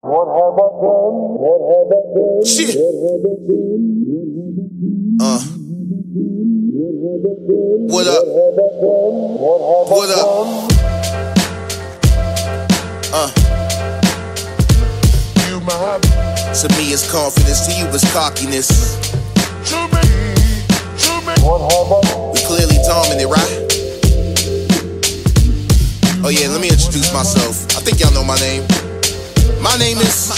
Shit. What up? What up? To me it's confidence, to you it's cockiness. We clearly dominant, right? Oh yeah, let me introduce myself. I think y'all know my name. My name is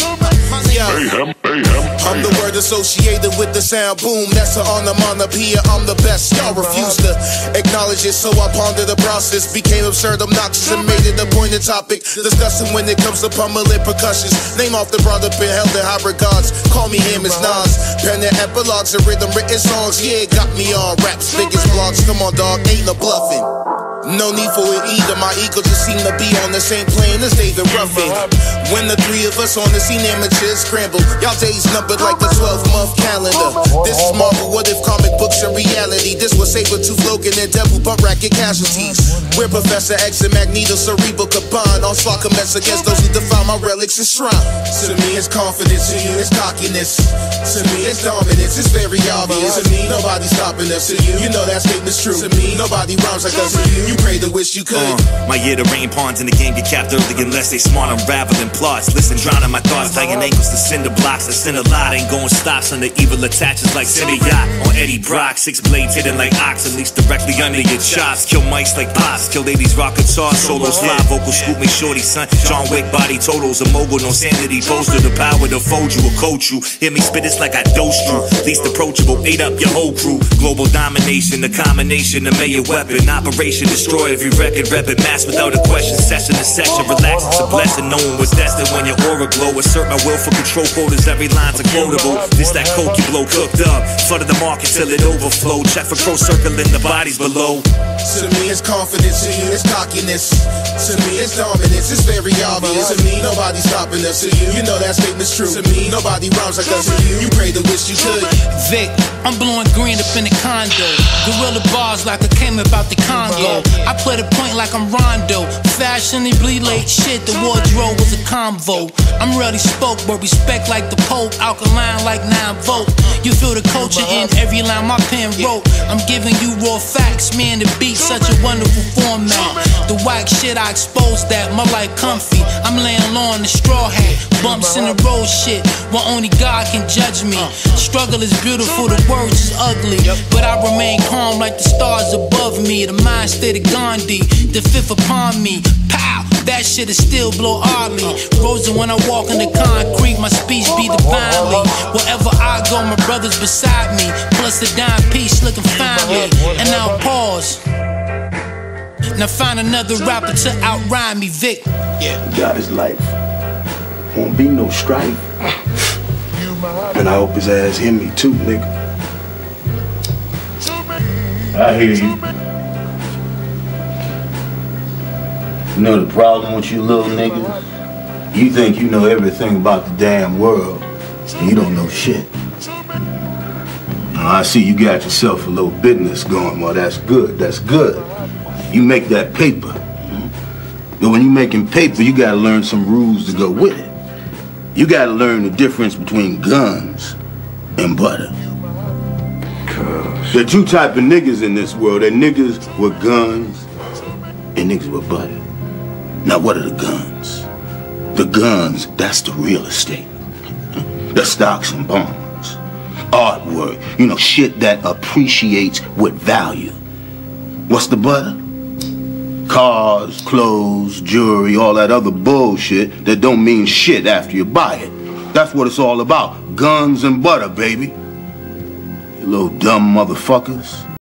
Mayhem. I'm the word associated with the sound boom. That's an onomatopoeia, I'm the best. Y'all refuse to acknowledge it, so I pondered the process. Became absurd, obnoxious, and made it a pointed topic. Discussing when it comes to pummeling percussions. Name off the brought up and held in high regards. Call me him as Nas. Pen and epilogues and rhythm written songs. Yeah, got me on raps, biggest blogs. Come on, dog, ain't no bluffing. No need for it either, my ego just seem to be on the same plane as David Ruffin. When the three of us on the scene, amateurs scramble. Y'all days numbered like the 12-month calendar. This is Marvel, what if comic books are reality? This was Saber-Tooth, Logan, and Devil, but racket casualties. We're Professor X and Magneto, cerebral combined. On slot commence against those who define my relics and shrine. To me it's confidence, to you it's cockiness. To me it's dominance, it's very obvious. To me nobody's stopping us, to you know that statement's true. To me nobody rhymes like us, to you pray to wish you could. My year to rain pawns in the game get capped early unless they smart unraveling plots. Listen, drowning my thoughts, tying ankles to cinder blocks. I sin a lot, ain't going stops under evil attaches like City Yacht on Eddie Brock. 6 blades hitting like ox, at least directly under your chops. Kill mics like pops, kill 80s rock guitars, solos, live vocals, scoop me shorty, son. John Wick body totals, a mogul, no sanity. Poster the power to fold you or coach you. Hear me spit, it's like I dosed you. Least approachable, ate up your whole crew. Global domination, the combination of major weapon. Operation destroy every record, rep it, mass without a question. Session to session, relax, it's a blessing. No one was destined when your aura glow. Assert my will for control quotas, every line's a quotable. This that coke you blow cooked up, flooded the market till it overflow. Check for crow circling the bodies below. To me it's confidence, to you it's cockiness. To me it's dominance, it's very obvious. To me nobody's stopping us, to you know that statement's true. To me nobody rhymes like us, to you pray to wish you could. Vic, I'm blowing green up in the condo. Gorilla bars like I came about the Congo. I play the point like I'm Rondo. Fashionably late shit, the wardrobe was a convo. I'm really spoke, but respect like the Pope. Alkaline like 9 volt. You feel the culture in every line my pen wrote. I'm giving you raw facts, man, the beat's such a wonderful format. The whack shit, I exposed that, my life comfy. I'm laying low in the straw hat, bumps in the road shit, where only God can judge me. Struggle is beautiful, the words is ugly, but I remain calm like the stars above me. The mind state of Gandhi, the fifth upon me. Pow! That shit is still blow oddly. Rosa when I walk in the concrete, my speech be divinely. Wherever I go, my brother's beside me. Plus a dime piece looking finely. And now pause. Now find another rapper to outrhyme me, Vic. Got his life. Won't be no strife. And I hope his ass hear me too, nigga. I hear you. You know the problem with you little niggas? You think you know everything about the damn world, and you don't know shit. Now, I see you got yourself a little business going. Well, that's good, that's good. You make that paper. But when you're making paper, you gotta learn some rules to go with it. You gotta learn the difference between guns and butter. There are 2 types of niggas in this world. There are niggas with guns and niggas with butter. Now what are the guns? The guns, that's the real estate. The stocks and bonds. Artwork, you know, shit that appreciates with value. What's the butter? Cars, clothes, jewelry, all that other bullshit that don't mean shit after you buy it. That's what it's all about. Guns and butter, baby. You little dumb motherfuckers.